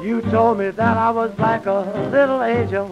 You told me that I was like a little angel.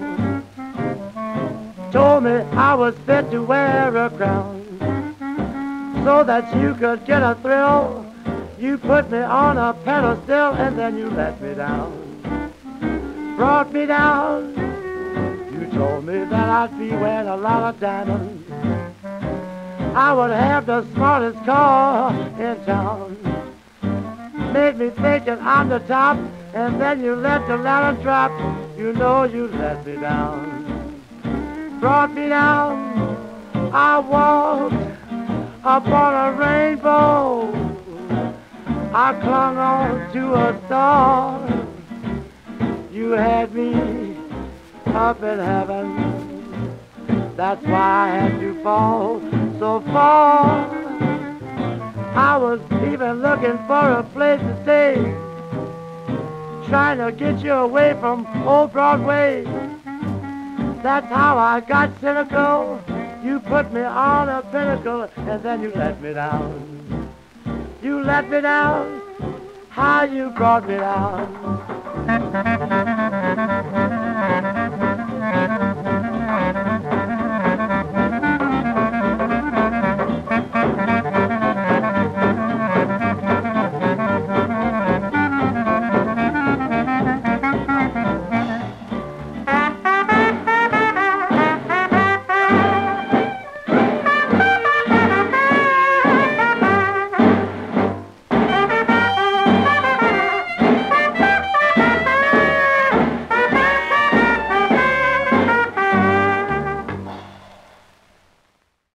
Told me I was fit to wear a crown, so that you could get a thrill. You put me on a pedestal and then you let me down. Brought me down. You told me that I'd be wearing a lot of diamonds. I would have the smartest car in town. Made me think that I'm the top, and then you let the ladder drop. You know you let me down. Brought me down. I walked upon a rainbow. I clung on to a star. You had me up in heaven. That's why I had to fall so far. I was even looking for a place to stay, trying to get you away from old Broadway. That's how I got cynical. You put me on a pinnacle and then you let me down. You let me down. How you brought me down.